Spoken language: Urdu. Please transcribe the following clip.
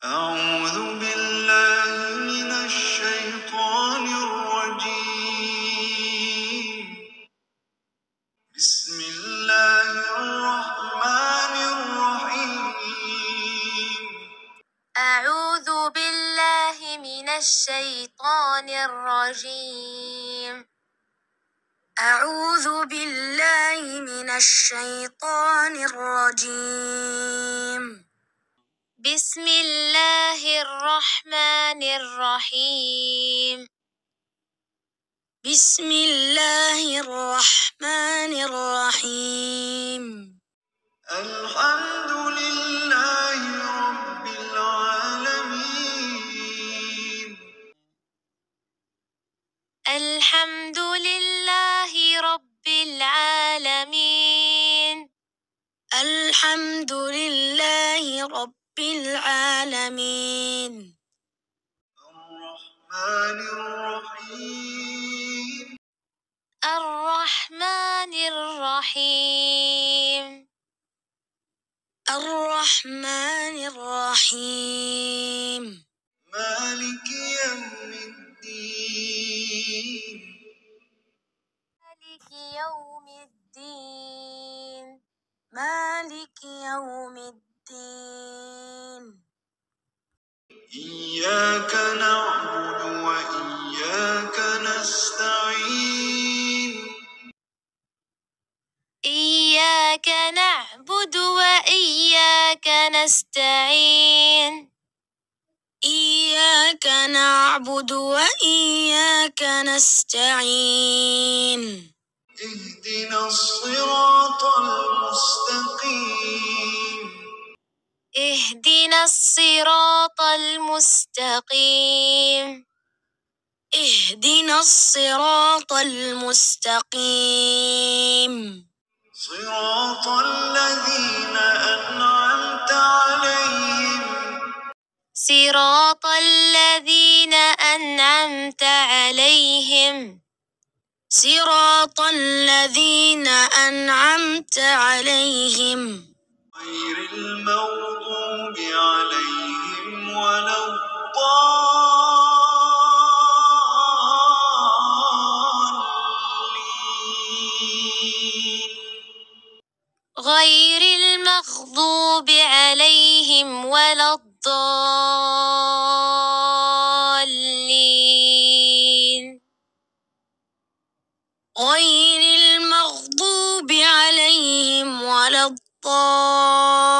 أعوذ بالله من الشيطان الرجيم. بسم الله الرحمن الرحيم. أعوذ بالله من الشيطان الرجيم. أعوذ بالله من الشيطان الرجيم. بسم الله الرحمن الرحيم. بسم الله الرحمن الرحيم. الحمد لله رب العالمين. الحمد لله رب العالمين. الحمد لله رب العالمين. الرحمن الرحيم. الرحمن الرحيم. الرحمن الرحيم. مالك يوم الدين. مالك يوم الدين. مالك يوم الدين. إياك نعبد وإياك نستعين. إياك نعبد وإياك نستعين. إياك نعبد وإياك نستعين. اهدنا الصراط المستقيم. اهدنا الصراط المستقيم. اهدنا الصراط المستقيم. صراط الذين أنعمت عليهم. صراط الذين أنعمت عليهم. صراط الذين أنعمت عليهم. غير المغضوب عليهم ولا الضالين. غير المغضوب عليهم ولا الضالين. غير المغضوب عليهم ولا الضالين.